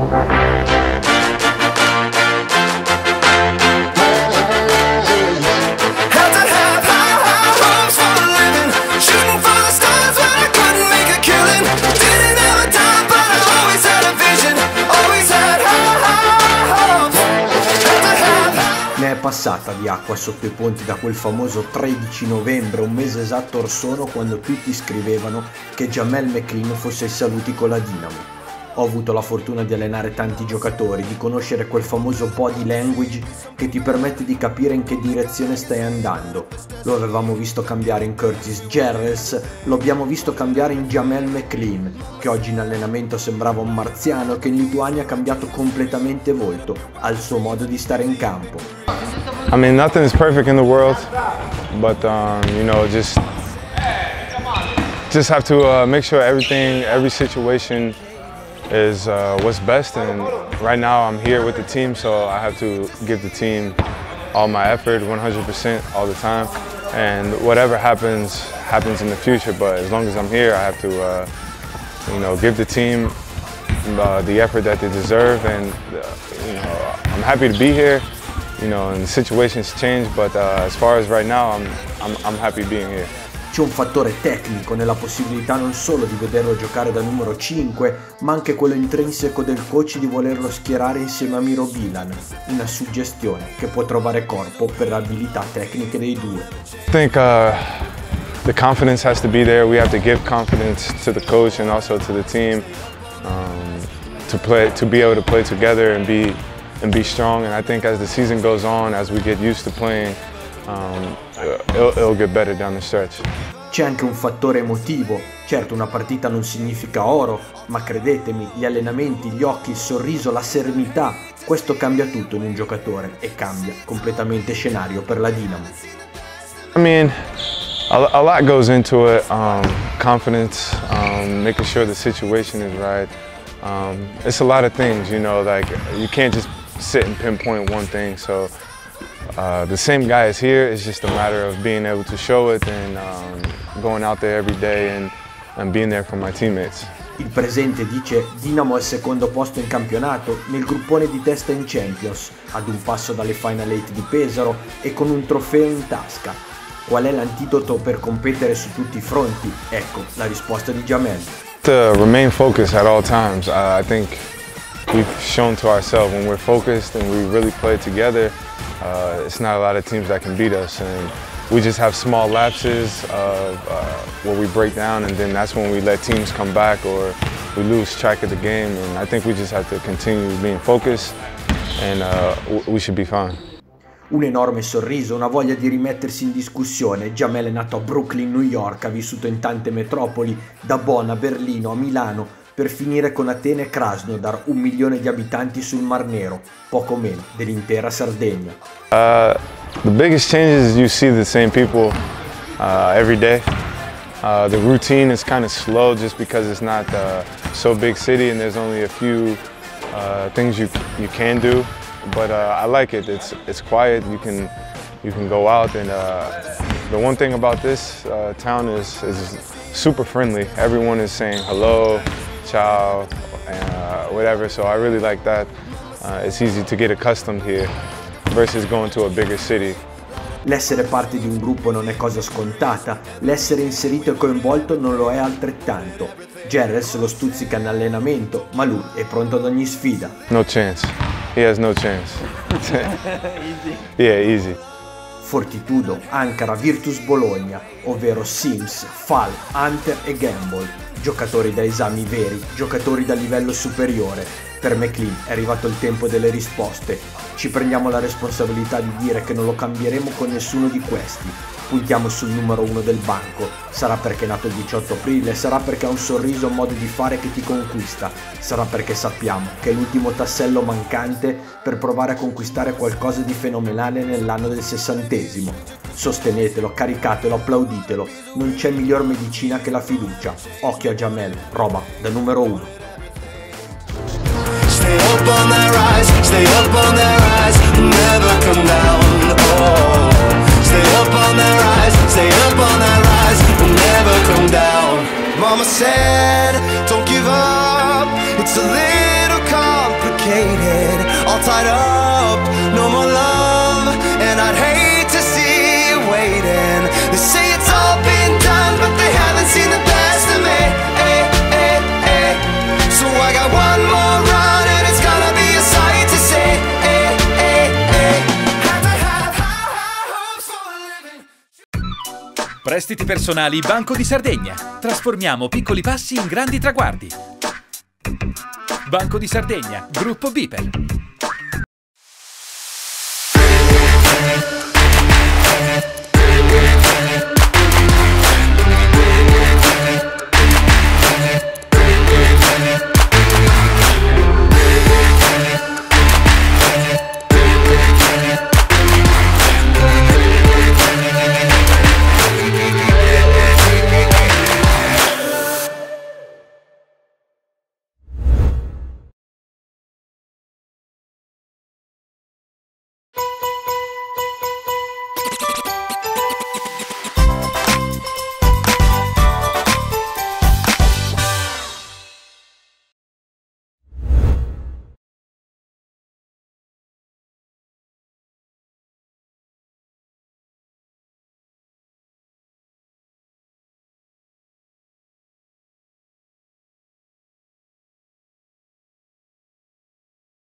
Ne è passata di acqua sotto i ponti da quel famoso 13 novembre, un mese esatto or sono, quando tutti scrivevano che Jamel McLean fosse ai saluti con la Dinamo. Ho avuto la fortuna di allenare tanti giocatori, di conoscere quel famoso body language che ti permette di capire in che direzione stai andando. Lo avevamo visto cambiare in Curtis Jerrels, lo abbiamo visto cambiare in Jamel McLean, che oggi in allenamento sembrava un marziano e che in Lituania ha cambiato completamente volto al suo modo di stare in campo. I mean, nothing is perfect in the world, but you know, just have to make sure every situation is what's best, and right now I'm here with the team, so I have to give the team all my effort, 100% all the time, and whatever happens in the future, but as long as I'm here, I have to you know, give the team the effort that they deserve, and you know, I'm happy to be here, you know, and situations change, but as far as right now, I'm happy being here. C'è un fattore tecnico nella possibilità non solo di vederlo giocare da numero 5, ma anche quello intrinseco del coach di volerlo schierare insieme a Miro Bilan, una suggestione che può trovare corpo per le abilità tecniche dei due. I think the confidence has to be there. We have to give confidence to the coach and also to the team to be able to play together and be strong. And I think as the season goes on, as we get used to playing, it'll get better down the stretch. C'è anche un fattore emotivo. Certo, una partita non significa oro, ma credetemi, gli allenamenti, gli occhi, il sorriso, la serenità, questo cambia tutto in un giocatore e cambia completamente scenario per la Dinamo. I mean, a lot goes into it. Confidence, making sure the situation is right. It's a lot of things, you know, like you can't just sit and pinpoint one thing. So the same guy is here. It's just a matter of being able to show it and going out there every day and being there for my teammates. Il presente dice: Dinamo al secondo posto in campionato, nel gruppone di testa in Champions, ad un passo dalle Final 8 di Pesaro e con un trofeo in tasca. Qual è l'antidoto per competere su tutti i fronti? Ecco la risposta di Jamel. To remain focused at all times. I think we've shown to ourselves when we're focused and we really play together, it's not a lot of teams that can beat us, and we just have small lapses of where we break down, and then that's when we let teams come back or we lose track of the game. And I think we just have to continue being focused, and we should be fine. Un enorme sorriso, una voglia di rimettersi in discussione. Jamel è nato a Brooklyn, New York, ha vissuto in tante metropoli, da Bonn a Berlino a Milano, per finire con Atene e Krasnodar, 1 milione di abitanti sul Mar Nero, poco meno dell'intera Sardegna. The biggest changes is you see the same people every day. The routine is kind of slow just because it's not so big city and there's only a few things you can do. But I like it. It's quiet. You can go out, and the one thing about this town is super friendly. Everyone is saying hello, ciao, whatever. So I really like that. It's easy to get accustomed here versus going to a bigger city. L'essere parte di un gruppo non è cosa scontata, l'essere inserito e coinvolto non lo è altrettanto. Jerrels lo stuzzica in allenamento, ma lui è pronto ad ogni sfida. No chance. He has no chance. Easy. Yeah, easy. Fortitudo, Ankara, Virtus Bologna, ovvero Sims, Fall, Hunter e Gamble. Giocatori da esami veri, giocatori da livello superiore. Per McLean è arrivato il tempo delle risposte. Ci prendiamo la responsabilità di dire che non lo cambieremo con nessuno di questi. Puntiamo sul numero 1 del banco. Sarà perché è nato il 18 aprile, sarà perché ha un sorriso e un modo di fare che ti conquista, sarà perché sappiamo che è l'ultimo tassello mancante per provare a conquistare qualcosa di fenomenale nell'anno del 60°. Sostenetelo, caricatelo, applauditelo. Non c'è miglior medicina che la fiducia. Occhio a Jamel, roba da numero 1. Stay up on that rise, stay up on that rise, never come down, oh. Stay up on that rise, stay up on that rise, never come down. Mama said, don't give up, it's a little complicated. Prestiti personali Banco di Sardegna. Trasformiamo piccoli passi in grandi traguardi. Banco di Sardegna, Gruppo BPER.